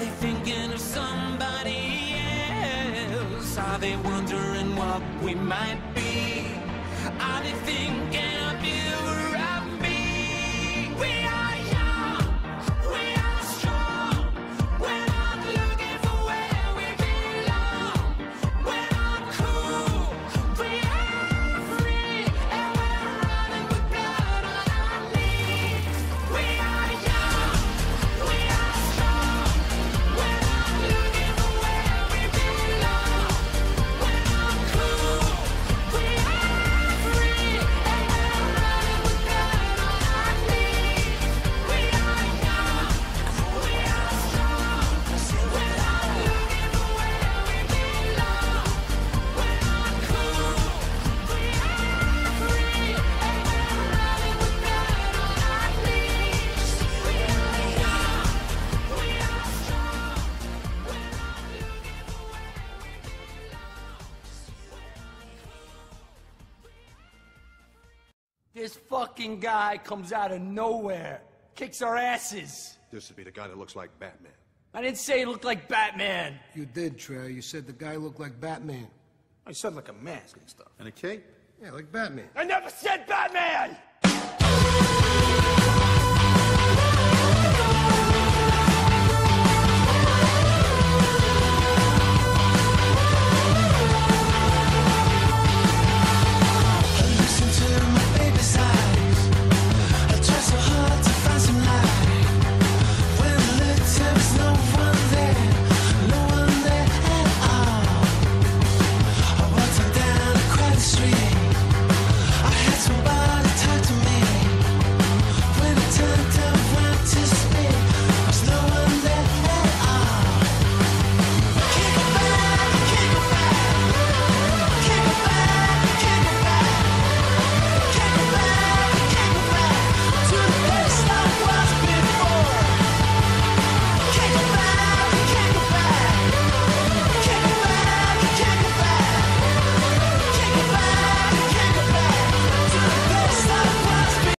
they thinking of somebody else? Are they wondering what we might be? Are they thinking of you or of me? We are young, we are strong. We're not looking for where we belong. We're not cool, we are free, and we're running with blood on our knees. We are young, we are strong. We're not looking for where we belong. We're not cool, we are free, and we're running with blood on our knees. We are young, we are strong. We're not looking for where we belong. We're not cool, we are free, and we're running with blood on our knees. We are young, we are strong. We're not looking for where we belong. This fucking guy comes out of nowhere, kicks our asses. This would be the guy that looks like Batman. I didn't say he looked like Batman. You did, Trey. You said the guy looked like Batman. I said like a mask and stuff. And a cape? Yeah, like Batman. I never said Batman!